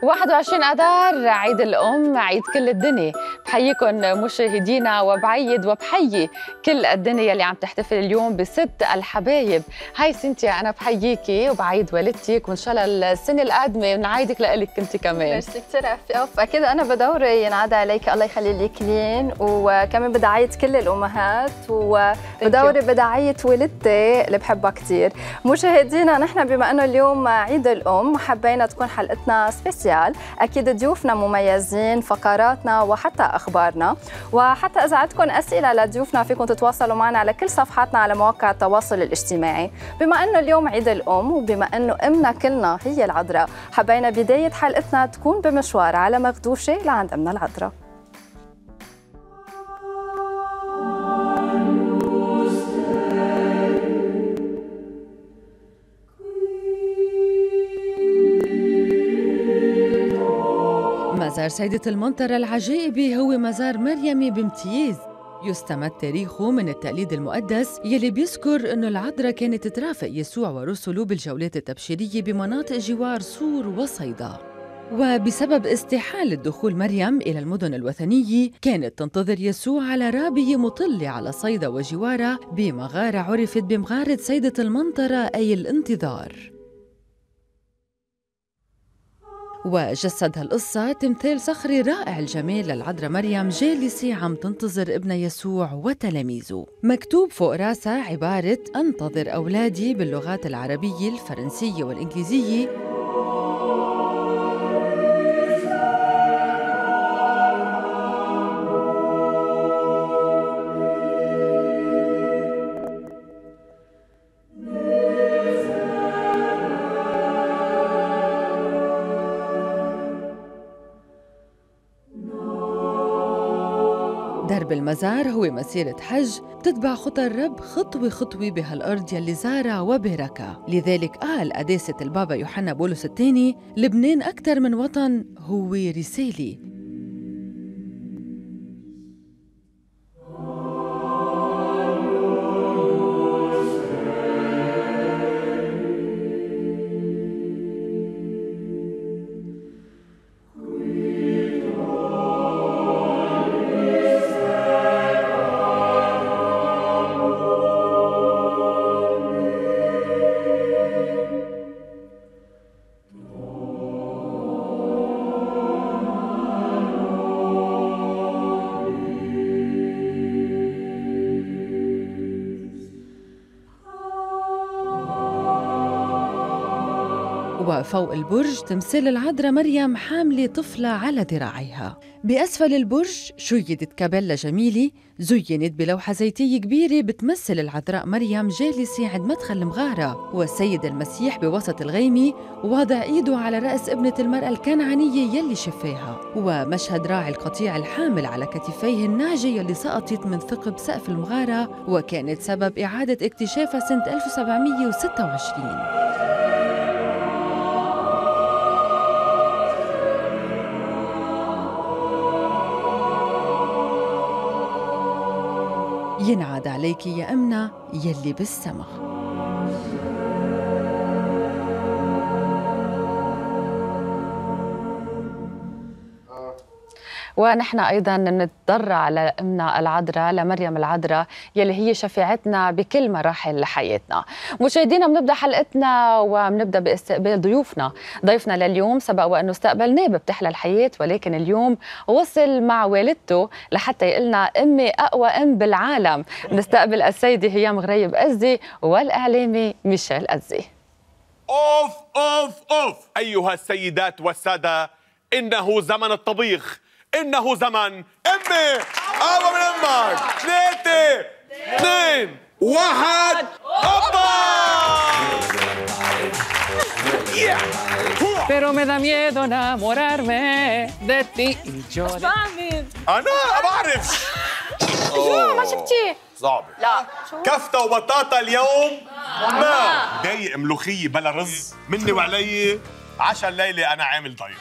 21 آذار عيد الأم، عيد كل الدنيا. بحييكم مشاهدينا وبعيد وبحيي كل الدنيا اللي عم تحتفل اليوم بست الحبايب. هاي سنتيا، أنا بحييكي وبعيد والدتك، وإن شاء الله السنة القادمة بنعيدك لإلك أنت كمان. ميرسي كثير عفاف. أكيد أنا بدوري ينعاد عليك، الله يخلي لك لين، وكمان بدي أعيد كل الأمهات، وبدوري بدي أعيد والدتي اللي بحبها كثير. مشاهدينا، نحن بما أنه اليوم عيد الأم حبينا تكون حلقتنا سبيسيال. أكيد ضيوفنا مميزين، فقراتنا وحتى أخبارنا، وحتى إذا عندكم أسئلة لضيوفنا فيكم تتواصلوا معنا على كل صفحاتنا على مواقع التواصل الاجتماعي. بما أنه اليوم عيد الأم وبما أنه أمنا كلنا هي العذراء، حبينا بداية حلقتنا تكون بمشوار على مغدوشة لعند أمنا العذراء. مزار سيدة المنطرة العجائبي هو مزار مريمي بامتياز، يستمد تاريخه من التقليد المقدس يلي بيذكر أنه العذراء كانت ترافق يسوع ورسله بالجولات التبشيرية بمناطق جوار صور وصيدا. وبسبب استحالة دخول مريم إلى المدن الوثنية، كانت تنتظر يسوع على رابية مطلة على صيدا وجوارها بمغارة عرفت بمغارة سيدة المنطرة، أي الانتظار. وجسد هالقصة تمثال صخري رائع الجمال للعذراء مريم جالسة عم تنتظر ابنها يسوع وتلاميذه. مكتوب فوق راسها عبارة أنتظر أولادي باللغات العربية، الفرنسية والإنجليزية. درب المزار هو مسيرة حج بتتبع خطى الرب خطوة خطوة بهالأرض يلي زارها وباركها. لذلك قال قداسة البابا يوحنا بولس الثاني: لبنان أكثر من وطن، هو رسالة. وفوق البرج تمثال العذراء مريم حاملة طفلة على ذراعيها. بأسفل البرج شيدت كابيلا جميلة زينت بلوحة زيتية كبيرة بتمثل العذراء مريم جالسة عند مدخل المغارة، والسيد المسيح بوسط الغيمة واضع إيده على رأس ابنة المرأة الكنعانية يلي شفاها. ومشهد راعي القطيع الحامل على كتفيه النعجة يلي سقطت من ثقب سقف المغارة وكانت سبب إعادة اكتشافها سنة 1726. ينعاد عليك يا أمنا يلي بالسما. ونحن أيضاً نتضرع على أمنا العذراء لمريم العذراء يلي هي شفيعتنا بكل مراحل حياتنا. مشاهدينا، بنبدأ حلقتنا وبنبدأ باستقبال ضيوفنا. ضيفنا لليوم سبق وأنه استقبلناه بتحلى الحياة، ولكن اليوم وصل مع والدته لحتى يقلنا أمي أقوى أم بالعالم. نستقبل السيدة هيام غريب أزي والإعلامي ميشيل أزي. أوف أوف أوف أيها السيدات والسادة، إنه زمن الطبيخ، إنه زمن أمي أقوى من أمك. 3 2 1 أوبا. Pero me da miedo enamorarme de ti. مش بعمل أنا ما بعرف. ما شفتيه؟ صعبة. لا. كفتة وبطاطا اليوم ما دايق ملوخية بلا رز مني وعلي. عشا الليلة أنا عامل ضيق.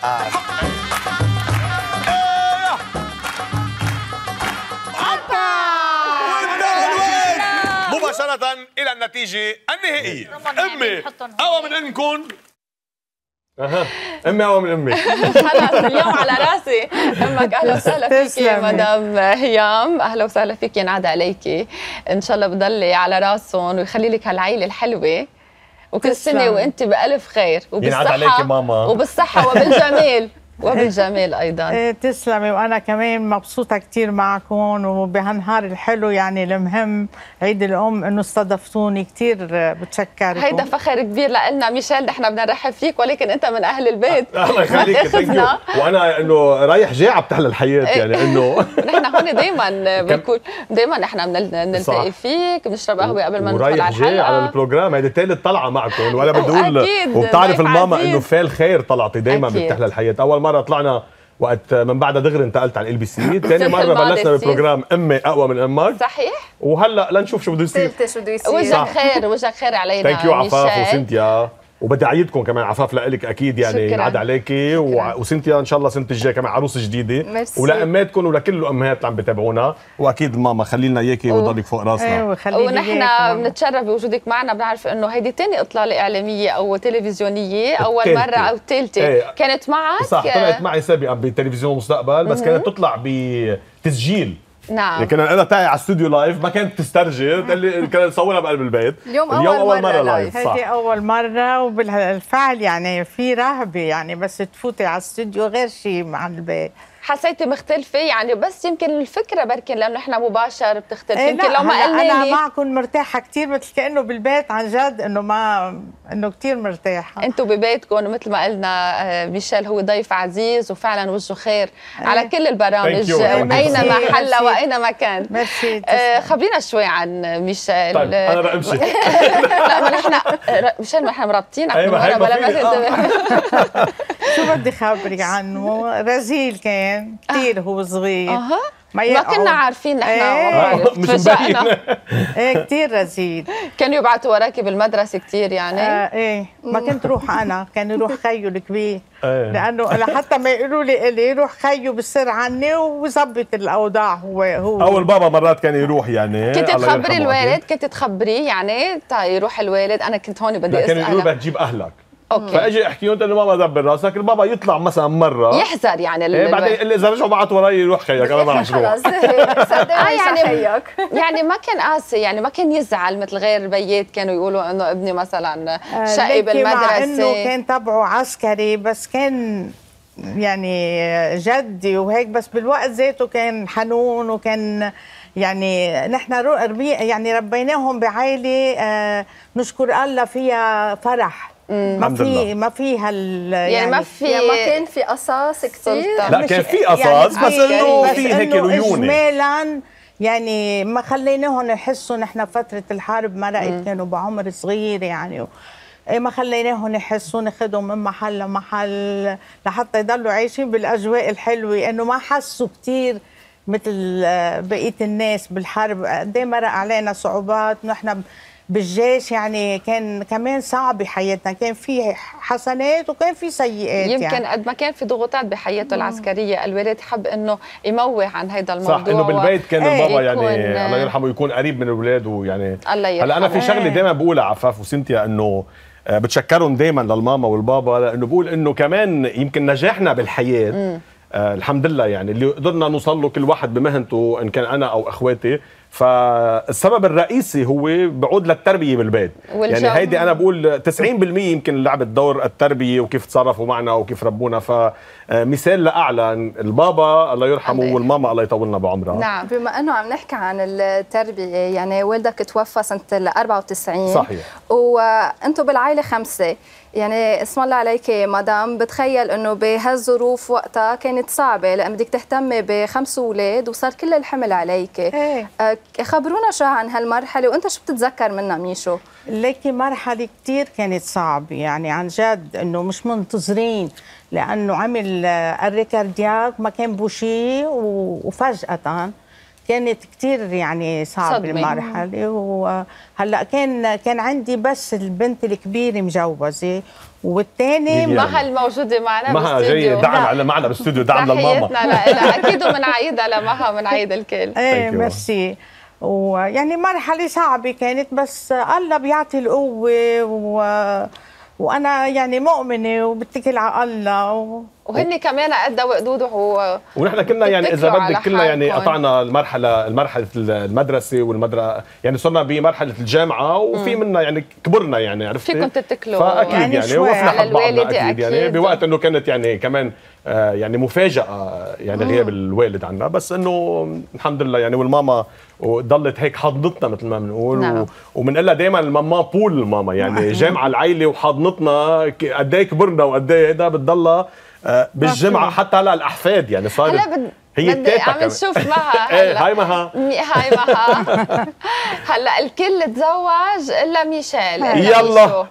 مباشرة إلى النتيجة النهائية. أمي أقوى من أنكم امي اقوى من امي. خلص اليوم على راسي امك. اهلا وسهلا فيك يا مدام هيام، اهلا وسهلا فيك، ينعاد عليكي، ان شاء الله بضلي على راسهم ويخلي لك هالعيله الحلوه وكل سنه وانت بالف خير ينعاد عليكي ماما وبالصحه وبالجمال وبالجمال ايضا. تسلمي، وانا كمان مبسوطه كثير معكم وبهالنهار الحلو يعني المهم عيد الام انه استضفتوني، كثير بتشكركم. هيدا فخر كبير لنا ميشيل، نحن بدنا نرحب فيك ولكن انت من اهل البيت. الله يخليك، وانا انه رايح جاي عم تحلى الحياه يعني انه نحن هون دائما بنكون دائما نحن بنلتقي فيك، بنشرب قهوه قبل ما ندخل على الحلقه. جاي على البروجرام، هيدي ثالث طلعه معكم وانا بدي اقول وبتعرف الماما انه فال خير طلعتي دائما بتحلى الحياه. اول مره طلعنا وقت من بعدها دغري انتقلت على ال LBC، ثاني مره بلشنا ببروجرام امي اقوى من امك. صحيح. وهلا لنشوف شو بده يصير. شو بده يصير. وجهك خير، وجهك خير علينا. ثانك يو عفاف وسنتيا، وبدي اعيدكم كمان عفاف لك اكيد يعني ينعاد عليكي وسنتيا ان شاء الله سنه الجاي كمان عروس جديده، ولاماتكم ولكل الامهات اللي عم بتابعونا، واكيد الماما خلي لنا اياكي وضلك فوق راسنا. ونحن بنتشرف بوجودك معنا، بنعرف انه هيدي ثاني اطلاله اعلاميه او تلفزيونيه، اول مره او الثالثه كانت معك. صح، طلعت معي سابقا بتلفزيون مستقبل، بس كانت تطلع بتسجيل. نعم. كنا انا تاعي على استوديو لايف، ما كانت تسترجي، كنا نصورها بقلب البيت. اليوم اول مره لايف. هيدي اول مره، وبالفعل يعني في رهبه يعني بس تفوتي على الاستوديو غير شيء مع البيت. حسيتي مختلفه يعني؟ بس يمكن الفكره بركن لانه نحن مباشر بتختلف. يمكن لو ما قلنا انا معكم مرتاحه كثير، مثل كانه بالبيت عن جد، انه كثير مرتاحه. انتم ببيتكم مثل ما قلنا. ميشيل هو ضيف عزيز وفعلا وجهه خير على كل البرامج اينما حل واينما كان. ميرسي. خبرينا شوي عن ميشيل. طيب انا بمشي. لا ما نحن ميشيل ما نحن مرابطينك من ورا بلا ما تنتبه. شو بدي خبرك عنه؟ رزيل كان كثير، هو صغير. ما كنا عارفين نحن. مش مبين. ايه كثير رزيل. كانوا يبعثوا وراكي بالمدرسه كثير يعني؟ ايه ما كنت روح انا، كان يروح خيو الكبير. لانه لحتى ما يقولوا لي روح خيو بالسر عني ويظبط الاوضاع. هو او البابا مرات كان يروح يعني. كنت تخبري الوالد؟ كنت تخبريه يعني يروح الوالد؟ انا كنت هون بدي اسال. كان يقولوا بدك تجيب اهلك. اوكي. فاجي احكي انت انه ماما دبر راسك، البابا يطلع مثلا مره يحذر يعني. بعدين اذا رجعوا بعت وراي يروح خيك، انا ما رح اروح. يعني ما كان قاسي يعني، ما كان يزعل مثل غير البيات كانوا يقولوا انه ابني مثلا شقي بالمدرسه. مع انه كان تبعه عسكري، بس كان يعني جدي وهيك، بس بالوقت ذاته كان حنون، وكان يعني نحن يعني ربيناهم بعائله نشكر الله فيها فرح. ما في يعني ما كان في قصاص كثير. لا كان في قصاص يعني، بس انه في هيك ليونه اجمالا يعني. ما خليناهم يحسوا، نحن فتره الحرب مرقت كانوا بعمر صغير يعني، ما خليناهم يحسوا، ناخذهم من محل لمحل لحتى يضلوا عايشين بالاجواء الحلوه، انه ما حسوا كثير مثل بقيه الناس بالحرب. قد ايه مرق علينا صعوبات، نحن بالجيش يعني كان كمان صعب بحياتنا، كان في حسنات وكان في سيئات. يمكن يعني قد ما كان في ضغوطات بحياته العسكريه، الوالد حب انه يموه عن هذا الموضوع. صح، انه بالبيت كان البابا يعني الله يرحمه يكون قريب من الاولاد، ويعني الله يرحمه. هلا انا في شغله دائما بقولها عفاف وسنتيا، انه بتشكرهم دائما للماما والبابا، لانه بقول انه كمان يمكن نجاحنا بالحياه الحمد لله يعني اللي قدرنا نوصل له كل واحد بمهنته، ان كان انا او اخواتي، فالسبب الرئيسي هو بعود للتربيه بالبيت. يعني هيدي انا بقول 90% يمكن لعبت دور التربيه وكيف تصرفوا معنا وكيف ربونا. فمثال لاعلى البابا الله يرحمه والماما الله يطولنا بعمرها. نعم. بما انه عم نحكي عن التربيه، يعني والدك توفى سنه 94. صحيح. وانتم بالعائله 5 يعني، اسم الله عليك مدام. بتخيل انه بهالظروف وقتها كانت صعبه، لان بدك تهتمي ب5 اولاد وصار كل الحمل عليك. خبرونا شو عن هالمرحله، وانت شو بتتذكر منها ميشو؟ ليكي مرحله كثير كانت صعبه يعني عن جد، انه مش منتظرين، لانه عمل الريكاردياك ما كان بوشي وفجاه كانت كثير يعني صعبه المرحله. وهلا كان عندي بس البنت الكبيره مجوزه، والثاني مها الموجوده معنا بالاستوديو. مها جاي دعم معنا بالاستوديو، دعم للماما. لا اكيد ومنعيدها لمها ومنعيد الكل. ايه ميرسي. ويعني مرحله صعبه كانت، بس الله بيعطي القوه وانا يعني مؤمنه وبتكل على الله وهن كمان قد وقدود ونحن كنا يعني اذا بتتكلوا بدك على كنا يعني حالكم. قطعنا مرحله المدرسه والمدرسه، يعني صرنا بمرحله الجامعه وفي منا يعني كبرنا يعني عرفتي فيكم تتكلوا فاكيد يعني يعني شوي وقفنا على حد بعضنا الوالدة اكيد يعني أكيد. بوقت انه كانت يعني كمان يعني مفاجاه يعني غياب الوالد عنا، بس انه الحمد لله يعني والماما وضلت هيك حضنتنا مثل ما بنقول نعم. وبنقول لها دائما الماما بول الماما يعني جامعه العائله وحضنتنا قد ايه كبرنا وقد ايه هيدا بتضلها بالجمعه حتى هلا الاحفاد يعني صارت هلا هي التيتا عم كمان. نشوف معها ايه هلا هاي مها هاي معها هلا الكل تزوج الا ميشيل يلا. شو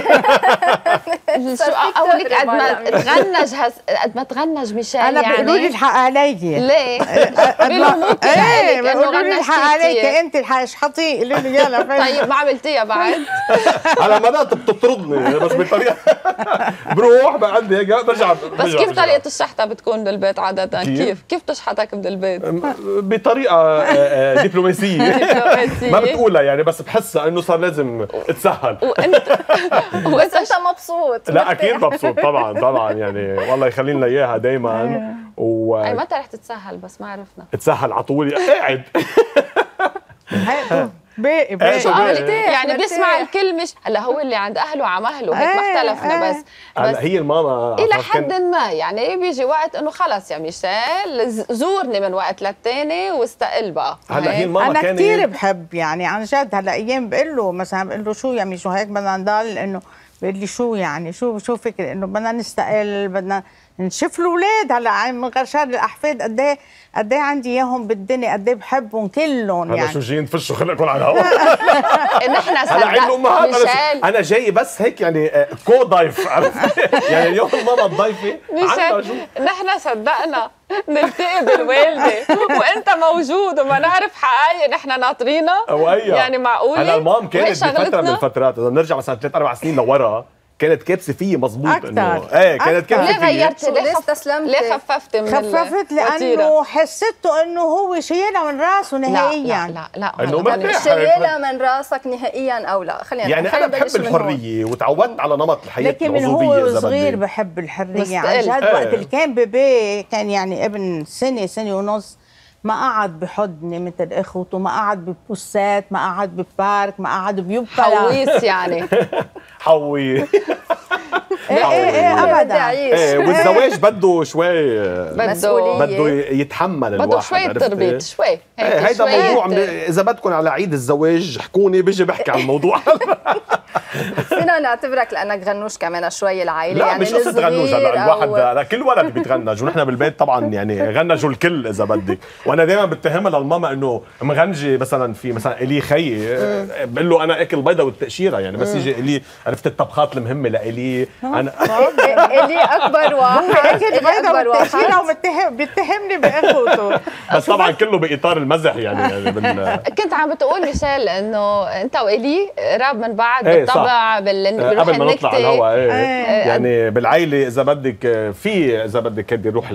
اقول لك قد ما تغنج قد ما تغنج ميشيل انا يعني بيقولوا لي الحق علي. ليه؟ بيلوموكي ايه لك انه بيقولوا لي الحق عليك غنجتي انت الحق اشحطي قولوا لي يلا طيب ما عملتيها بعد؟ على مرات بتطردني بس بطريقه بروح بعدي هيك برجع بس كيف طريقة الشحطة بتكون بالبيت عادة؟ كيف بتشحطك من البيت؟ بطريقه دبلوماسيه دبلوماسية. ما بتقولها يعني بس بحسها انه صار لازم اتسهل بس انت مبسوط لا اكيد مبسوط طبعا يعني والله يخلي لنا اياها دائما اي متى رح تتسهل بس ما عرفنا وتسهل على طول قاعد باقي شو باقي باقي؟ يعني بيسمع الكل مش هلا هو اللي عند اهله وعم اهله هيك ما اختلفنا بس هلا هي الماما الى عرفت حد ما يعني بيجي وقت انه خلص يا ميشيل زورني من وقت للتاني واستقل بقى هلا هي هيك. الماما انا كانت كثير بحب يعني عن جد هلا ايام بقول له مثلا بقول له شو يا مي شو هيك بدنا نضل انه بيقول لي شو يعني شو فكر انه بدنا نستقل بدنا نشوف الاولاد هلا عم غشار الاحفاد قد ايه عندي اياهم بالدنيا قد ايه بحبهم كلهم هلا يعني شو جايين تفشوا خلقكم على الهواء نحن هلا عيد الامهات ميشيل انا جاي بس هيك يعني كو ضيف عرفت يعني اليوم ماما الضيفه عندها شو ميشيل نحن صدقنا نلتقي بالوالده وانت موجود وما نعرف حقايق نحن ناطرينها يعني معقوله هلا المام كانت وإيش بفتره شغلتنا؟ من الفترات اذا بنرجع مثلا 3-4 سنين لورا كانت كابسه فيي مزبوط أكتر. انه ايه كانت أكتر. كابسه ليه فيي غيرتي؟ ليه استسلمتي؟ ليه خففتي من خففت الوتيرة؟ لانه حسيته انه هو شايلها من راسه نهائيا لا إنه هذا مرتاح. شايلها من راسك نهائيا او لا خلينا يعني انا بحب نبلش من هون. الحريه وتعودت على نمط الحياه لكن من العزوبيه هو اذا صغير بدك بحب الحريه مستقل. عن جد إيه. وقت اللي كان بيبي كان يعني ابن سنه ونص ما قعد بحضني مثل اخوته ما قعد ببوسات ما قعد ببارك ما قعد بيبلا حويس يعني حوي ايه ابدا ايه والزواج بده شوي مسؤولية. بده يتحمل الواحد بده شوي عرفتي؟ تربيت شوي ايه هيدا شوي موضوع اذا بدكم على عيد الزواج احكوني بيجي بحكي عن الموضوع فينا نعتبرك لانك غنوش كمان شوي العائله لا يعني مش قصه غنوج الصغير هلا الواحد أو- لا كل ولد بيتغنج ونحن بالبيت طبعا يعني غنجوا الكل اذا بدك وانا دائما بتهمها للماما انه مغنجه مثلا في مثلا الي خيي بقول له انا اكل بيضه والتقشيره يعني بس يجي الي عرفت الطبخات المهمه لالي انا اللي اكبر واحد اكل اللي بيضه اكبر والتأشيرة واحد بيتهمني باخوته بس طبعا كله باطار المزح يعني كنت عم بتقول ميشيل انه انت والي قراب من بعض إيه بالطبع قبل ما نطلع على الهواء يعني بالعائله اذا بدك في اذا بدك هدي نروح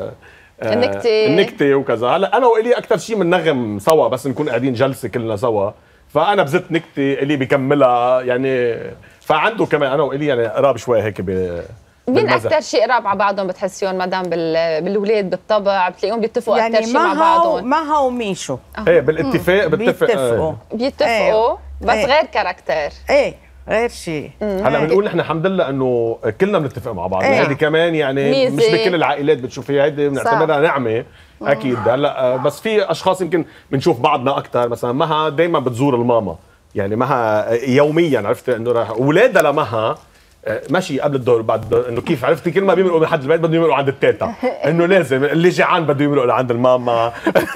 النكته وكذا هلا انا والي اكثر شيء بننغم سوا بس نكون قاعدين جلسه كلنا سوا فانا بزت نكته الي بكملها يعني فعنده كمان انا والي يعني قراب شوي هيك مين اكثر شيء قراب على بعضهم بتحسيهم مدام بالاولاد بالطبع بتلاقيهم بيتفقوا يعني اكثر شيء مع بعضهم معها وميشو ايه بالاتفاق بيتفقوا بيتفقوا بس إيه. غير كاركتر ايه غير شيء هلا بنقول نحن الحمد لله انه كلنا بنتفق مع بعض إيه. هذه كمان يعني ميزة. مش بكل العائلات بتشوفيها هيدي بنعتبرها نعمه اكيد هلا بس في اشخاص يمكن بنشوف بعضنا اكثر مثلا مها دائما بتزور الماما يعني مها يوميا عرفت انه راح اولادها لمها ماشي قبل الدور بعد الدور انه كيف عرفتي كل ما بيمرقوا من حد البيت بدهم يمرقوا عند التيتا انه لازم اللي جيعان بده يمرق لعند الماما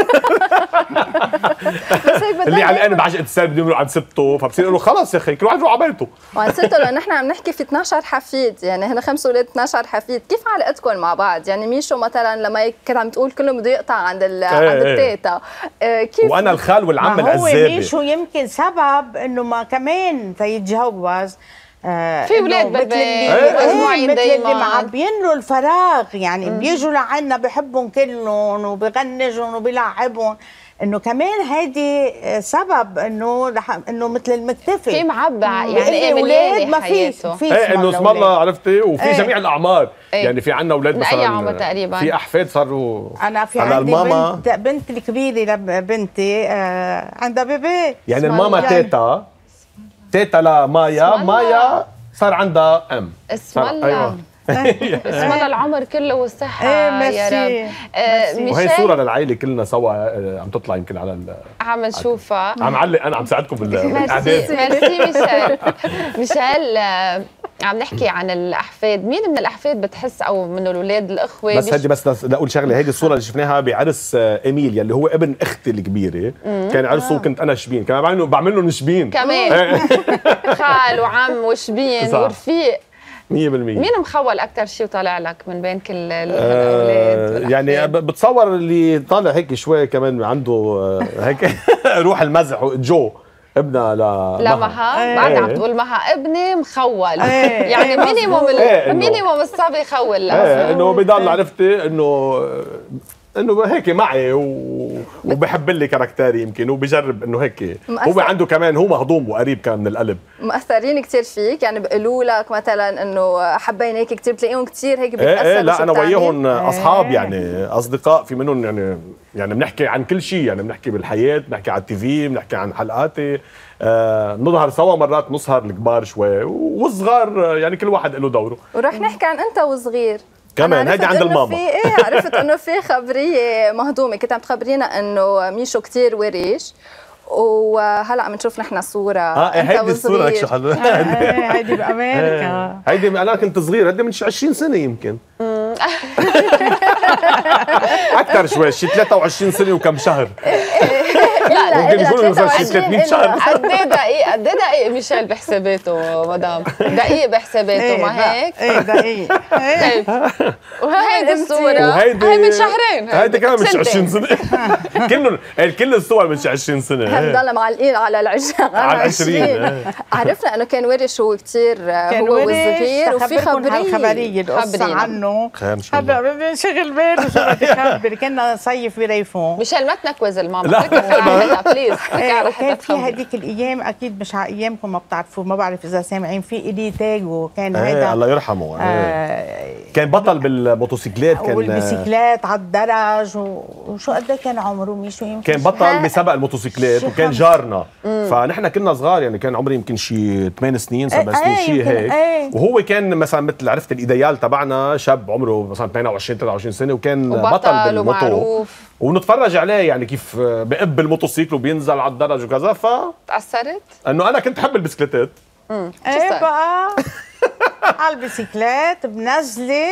اللي علقان بعجقه السر بده يمرق عند سته فبصير يقولوا خلص يا اخي كل واحد يروح على بيته وعن سته لانه نحن عم نحكي في 12 حفيد يعني هن 5 اولاد 12 حفيد كيف علاقتكم مع بعض يعني ميشو مثلا لما كنت عم تقول كله بده يقطع عند عند التيتا كيف وانا الخال والعم ما هو العزابي ميشو يمكن سبب انه ما كمان تيتجوز في اولاد بالبيت مجموعين مثل اللي دايما معبين له الفراغ يعني بيجوا لعنا بحبهم كلهم وبغنجهم وبيلعبهم انه كمان هيدي سبب انه انه مثل المكتفي في معبع يعني ايه مليانه ما حياته. في ايه انه اسم الله عرفتي، وفي جميع الاعمار. يعني في عندنا اولاد من مثلا أي عمر تقريبا؟ في احفاد صاروا. انا في على عندي الماما بنت الكبيره لبنتي عندها بيبي يعني الماما تيتا مايا صار عندها ام. اسم الله. أيوة. اسم الله العمر كله والصحة يا رب. وهي صورة للعائلة كلنا سوا عم تطلع يمكن على عم نشوفها. عم علق انا عم ساعدكم بالاعداد. ميرسي ميشيل. ميشيل عم نحكي عن الاحفاد، مين من الاحفاد بتحس او من الاولاد الاخوه؟ بس هدي بس لاقول شغله، هيدي الصوره اللي شفناها بعرس ايميليا اللي هو ابن اختي الكبيره. كان عرسه وكنت انا شبين، كمان بعمل له نشبين كمان. خال وعم وشبين ورفيق 100%. مين مخول اكثر شيء وطالع لك من بين كل الاولاد؟ يعني بتصور اللي طالع هيك شوي كمان عنده هيك روح المزح، جو ابنها لمها. بعد عم تقول مها ابني مخول. يعني مينيموم الصبي يخول له. انه بضل عرفتي انه هيك معي وبحب لي كاركتيري يمكن، وبجرب انه هيك هو عنده كمان، هو مهضوم وقريب كان من القلب. مأثرين كثير فيك يعني، بيقولوا لك مثلا انه حبيناك كثير، بتلاقيهم كثير هيك بيتأثروا؟ لا انا وياهم اصحاب يعني اصدقاء، في منهم يعني بنحكي عن كل شيء، يعني بنحكي بالحياه، بنحكي على التي في، بنحكي عن حلقاتي، نظهر سوا مرات، نسهر الكبار شوي والصغار، يعني كل واحد له دوره. ورح نحكي عن انت وصغير كمان، هيدي عند الماما. عرفت انه في خبريه مهضومه كنت عم تخبرينا انه ميشو كثير ورش، وهلا عم نشوف نحن صوره هيدي الصوره لك شو حلوه. هيدي بامريكا. هيدي انا كنت صغير، هيدي من 20 سنه يمكن. اكثر شوي، شي 23 سنه وكم شهر. لا ممكن يكونوا مثلا شي 300 شهر. قد ايه دقيق ميشيل بحساباته مدام؟ دقيق بحساباته ما هيك؟ ايه دقيق. وهيدي الصورة هي من شهرين، هيدي كمان من 20 سنة. كل الصور من 20 سنة. بضل معلقين على العشرين. على 20. عرفنا انه كان ورش هو كثير هو والصغير، وفي خبريه القصة عنه. شغل باله شو بدك تخبر. كنا نصيف بريفون. ميشيل ما تنكوز الماما بليز. كان في هذيك الايام، اكيد مش على ايامكم ما بتعرفوا، ما بعرف اذا سامعين، في إلي تاجو كان هيدا الله يرحمه. كان بطل بالموتوسيكلات، كان والبيسيكلات على الدرج. وشو قد كان عمره ميشو؟ يمكن كان بطل بسبق الموتوسيكلات، وكان جارنا. فنحن كنا صغار يعني، كان عمري يمكن شي 8 سنين 7 سنين شيء هيك. وهو كان مثلا مثل عرفت الايديال تبعنا، شاب عمره مثلا 22 23 سنه، وكان بطل بالموتو، ونتفرج عليه يعني كيف بقب الموتوسيكل وبينزل على الدرج وكذا. تأثرت انه انا كنت احب البسكليتات. ايه بقى على البسكليت بنزله،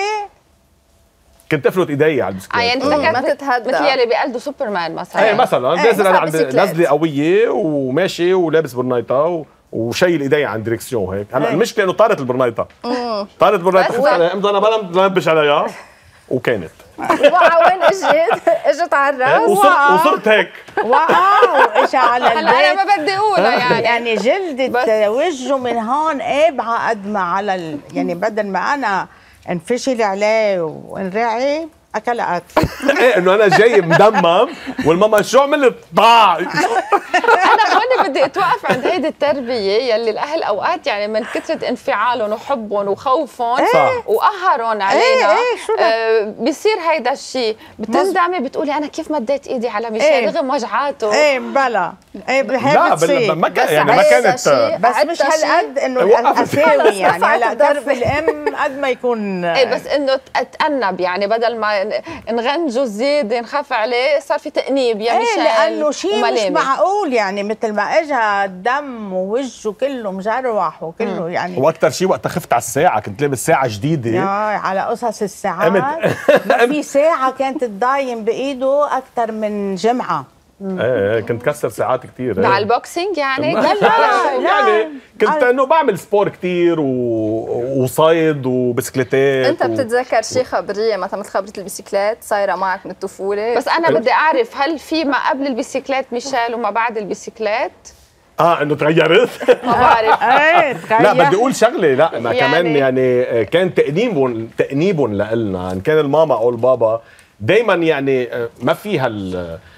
كنت افلت ايدي على البسكليت. يعني انت ما تتهدى مثل يلي بيقلدوا سوبرمان مثلا. ايه مثلا نازل انا عند نزله قويه وماشي ولابس برنايطه وشايل ايدي عن دريكسيون هيك. هلا المشكله انه طارت البرنايطه. طارت البرنايطه، خفت عليها، قمت انا ما بلبش عليها وكانت وقع. وين اجت على الراس وصرت هيك وقع واجى على البيت. هلا انا ما بدي اقولها يعني جلدة وجهه من هون قابعه قد ما على يعني بدل ما انا انفشل عليه وانرعي اكلت. ايه انه انا جاي مدمم والماما شو عملت؟ ضاع. انا هون بدي اتوقف عند هيدي التربيه يلي الاهل اوقات يعني من كثره انفعالهم وحبهم وخوفهم وقهرهم علينا بيصير هيدا الشيء. بتندمي بتقولي انا كيف مديت ايدي على ميشيل رغم وجعاته. ايه بلا لا ما كان يعني ما كانت، بس مش هالقد انه القساوي يعني. هلا درب الام قد ما يكون بس انه اتأنب يعني، بدل ما نغنجه زياده نخاف عليه صار في تأنيب يا ميشيل. لانه شيء مش معقول يعني، مثل ما اجى الدم ووجهه كله مجروح وكله يعني. واكثر شيء وقت خفت على الساعه، كنت لابس ساعه جديده. على قصص الساعات ما في ساعه كانت تضايم بايده اكثر من جمعه. ايه كنت كسر ساعات كثير. مع البوكسينج يعني؟ لا يعني كنت انه بعمل سبور كثير وصيد وبسكليتات. انت بتتذكر شيء خبريه مثلا خبره البسكليت صايره معك من الطفوله؟ بس انا بدي اعرف هل في ما قبل البسكليت ميشيل وما بعد البسكليت؟ انه تغيرت؟ ما بعرف. لا بدي اقول شغله، لا ما يعني كمان يعني كان تأنيبهم لنا، ان كان الماما او البابا دائما يعني ما في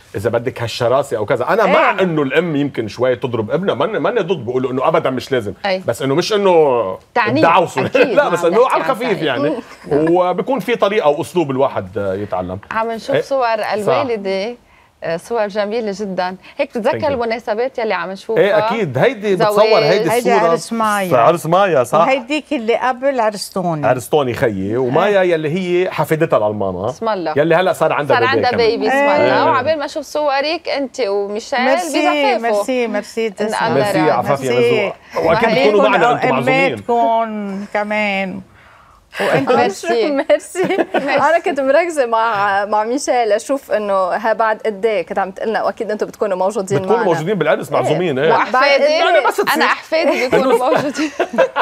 اذا بدك هالشراسه او كذا. انا مع انه الام يمكن شوي تضرب ابنها، ماني ضد، بقولوا انه ابدا مش لازم، بس انه مش انه دعوسه لا، بس انه على الخفيف يعني وبكون في طريقه واسلوب الواحد يتعلم. عم نشوف صور الوالده، صور جميلة جدا. هيك بتتذكر المناسبات يلي عم نشوفها؟ ايه اكيد. هيدي بتصور هيدي الصورة عرس مايا، عرس مايا صح. وهيديك اللي قبل عرستوني خيي، ومايا يلي هي حفيدتها للماما اسم الله، يلي هلا صار عندها بيبي اسم الله. وعبال ما اشوف صورك انت وميشيل بزفافه. ميرسي عفافية رزق. واكيد بتكونوا معنا انتم معزومين. اماتكم كمان. وانت ميرسي. انا كنت مركزه مع ميشيل اشوف انه ها بعد قد ايه كنت عم تقلنا، واكيد انتم بتكونوا موجودين معنا. موجودين بالعرس معزومين. واحفادي انا احفادي بيكونوا موجودين.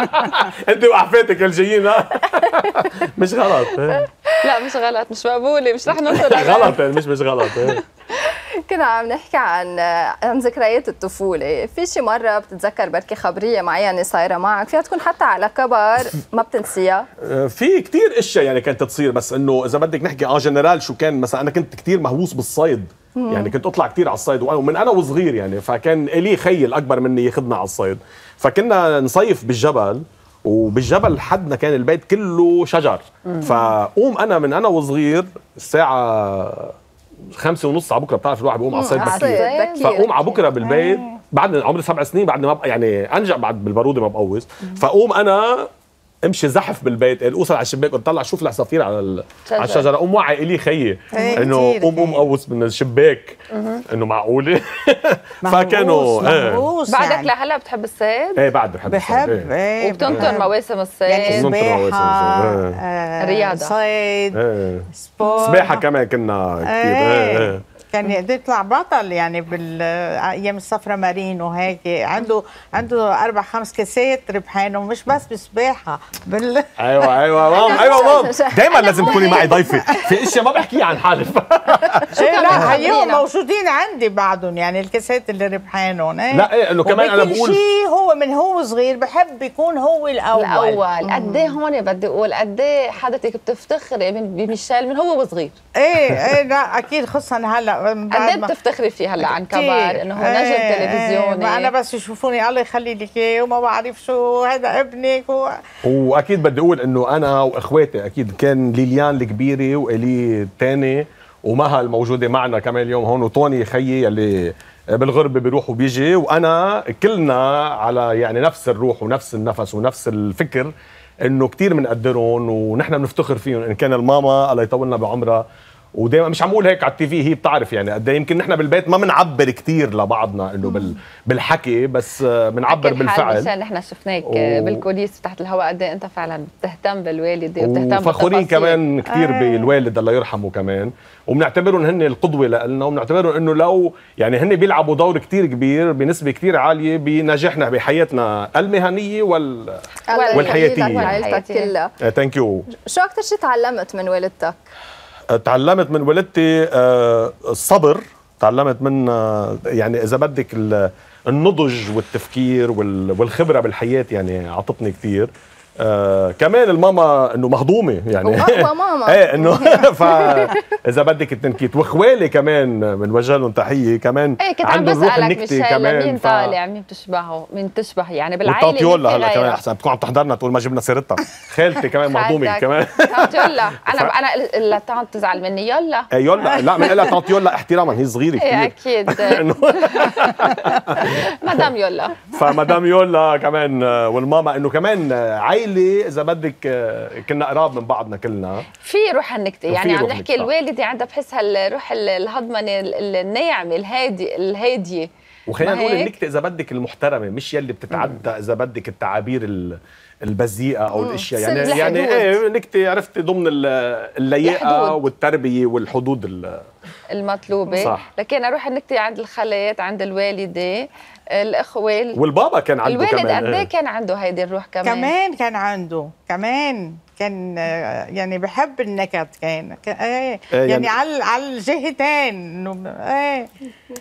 انت واحفادك الجايين مش غلط. لا مش غلط، مش مقبوله، مش رح نوصل غلط مش غلط. كنا عم نحكي عن ذكريات الطفولة. في شي مرة بتتذكر بركي خبرية معينة صايرة معك فيها تكون حتى على كبر ما بتنسيها؟ في كتير اشياء يعني كانت تصير، بس انه اذا بدك نحكي جنرال شو كان. مثلا انا كنت كتير مهووس بالصيد، يعني كنت اطلع كتير على الصيد ومن انا وصغير يعني. فكان لي خي الاكبر مني ياخذنا على الصيد، فكنا نصيف بالجبل، وبالجبل حدنا كان البيت كله شجر. فقوم انا من انا وصغير الساعة 5:30 على بكره، بتعرف الواحد بيقوم على الصيد بكير، فقوم على بكره بالبيت بعد عمري 7 سنين، بعد ما يعني انجع بعد بالبارودة ما بقوز. فقوم انا امشي زحف بالبيت، اوصل على الشباك وطلع شوف العصافير على الشجره، قوم وعي الي خيي انه قوم قوص من الشباك، انه معقوله. فكانوا بعدك يعني. لهلا بتحب الصيد؟ ايه بعد بحب الصيد. وبتنطر مواسم الصيد يعني سباحه، رياضه، صيد، سباحه كمان كنا كثير. كان يطلع بطل يعني بالايام الصفرة مارين وهيك. عنده 4-5 كاسات ربحان، ومش بس بسباحه ايوه مام دائما لازم تكوني معي ضيفه في اشياء ما بحكيها عن حالي. لا هيهم موجودين عندي بعدهم، يعني الكاسات اللي ربحانهم. لا انه كمان انا بقول شيء هو من هو صغير بحب يكون هو الاول. قد ايه هون بدي اقول قد ايه حضرتك بتفتخري بميشيل من هو وصغير. ايه لا اكيد، خصوصا هلا قد ايه بتفتخري فيه هلا عن كبر انه هو نجم تلفزيوني؟ ما انا بس يشوفوني الله يخلي لك اياه وما بعرف شو هذا ابنك واكيد بدي اقول انه انا واخواتي اكيد كان ليليان الكبيره والي الثاني ومها الموجوده معنا كمان اليوم هون، وطوني خيي اللي بالغربه بيروح وبيجي، وانا كلنا على يعني نفس الروح ونفس النفس ونفس الفكر، انه كثير بنقدرهم ونحن بنفتخر فيهم. ان كان الماما الله يطولنا بعمرها، ودائما مش عم اقول هيك على التي في، هي بتعرف يعني قد ايه يمكن نحن بالبيت ما بنعبر كثير لبعضنا انه بالحكي، بس بنعبر بالفعل. مشان نحن شفناك بالكوليس تحت الهواء قد ايه انت فعلا بتهتم بالوالده وبتهتم وفخورين كمان كثير بالوالد الله يرحمه كمان، وبنعتبرهم هن القدوه لنا، وبنعتبرهم انه لو يعني هن بيلعبوا دور كثير كبير بنسبه كثير عاليه بنجاحنا بحياتنا المهنيه والحياتيه. وعائلتك كلها. ثانك يو. شو اكثر شيء تعلمت من والدتك؟ تعلمت من والدتي الصبر، تعلمت من يعني اذا بدك النضج والتفكير والخبره بالحياه، يعني عطتني كثير. كمان الماما انه مهضومه يعني ماما ايه انه فاذا بدك التنكيت، واخوالي كمان بنوجه لهم تحيه كمان. ايه كنت عم بسالك كمان مين طالع مين مين تشبه يعني بالعائله. وطنطيولا هلا كمان احسن بتكون عم تحضرنا تقول ما جبنا سيرتها. خالتي كمان مهضومه كمان. طنطيولا انا طنط تزعل مني يلا يلا لا بنقول لها طنطيولا احتراما، هي صغيره كثير. اكيد مدام يلا. فمدام يولا كمان والماما انه كمان عائله اذا بدك كنا قراب من بعضنا كلنا. في روح النكته يعني عم نحكي الوالده عندها بحس هالروح الهضمنه الناعمه الهاديه. وخلينا نقول النكته اذا بدك المحترمه، مش يلي بتتعدى اذا بدك التعابير البذيئه او الاشياء يعني ايه نكته عرفتي ضمن اللياقه والتربيه والحدود المطلوبه. صح. لكن اروح النكته عند الخالات، عند الوالده، الاخوه، والبابا كان عنده الوالد كمان. قد ايه كان عنده هيدي الروح كمان كان عنده كان يعني بحب النكت كان يعني على الجهتين انه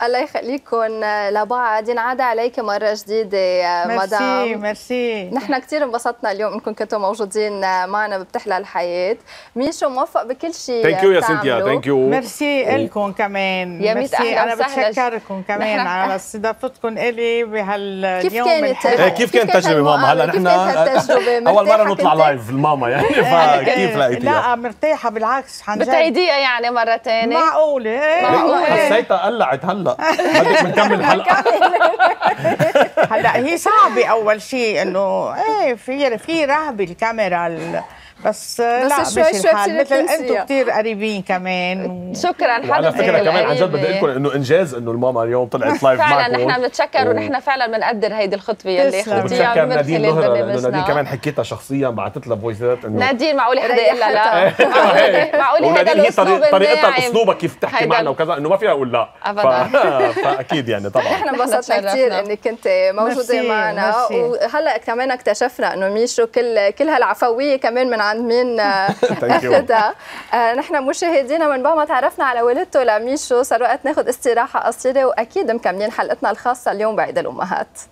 الله يخليكم لبعض. ينعاد عليك مرة جديدة مدام. ميرسي. نحن كثير انبسطنا اليوم انكم كنتوا موجودين معنا ببتحلى الحياة. ميشو موفق بكل شيء. ثانك يو يا سنتيا، ثانك يو. ميرسي لكم كمان. يا ميت أهلا انا وسهلا. بتشكركم كمان على استضافتكم الي بهاليوم كيف كانت تجربة ماما؟ هلا نحن اول مرة نطلع لايف الماما يعني، فكيف لقيتيها؟ لا مرتاحة بالعكس، عن جد. بتعيديها يعني مرة ثانية؟ معقولة. حسيتها قلعت هلا. بدك بنكمل الحلقة. هلا هي صعبة أول شيء إنه في رهبة الكاميرا بس لا شوي مش الحال، بتصيري مثل تنسيها. أنتم كتير قريبين كمان. شكرا وعلى حضرتك فكرة كمان عن جد بدي القريبة. اقول لكم انه انجاز انه الماما اليوم طلعت لايف فعلا معكم. نحن بنتشكر ونحن فعلا بنقدر هيدي الخطوه يلي تسلم. اخذتيها وبتشكر من نادين خلال نهرة لانه نادين برنامجنا. كمان حكيتها شخصيا، بعثت لها فويسات انه نادين معقولة حدا يقول لها لا؟ هيك. معقولة هذا ونادين هي الاسلوب طريقتها الناعم. اسلوبها كيف تحكي هيدا معنا وكذا انه ما فيها اقول لا. أبداً. فاكيد يعني طبعا. نحن انبسطنا تشرفنا. كثير انك كنت موجوده ميرسي، معنا. ميرسي. وهلا كمان اكتشفنا انه ميشو كل هالعفويه كمان من عند مين Thank you. اخذها. نحن مشاهدينا من بعد ما تعرفنا على والدته لميشو صار وقت ناخذ استراحه قصيره، واكيد مكملين حلقتنا الخاصه اليوم بعيد الامهات.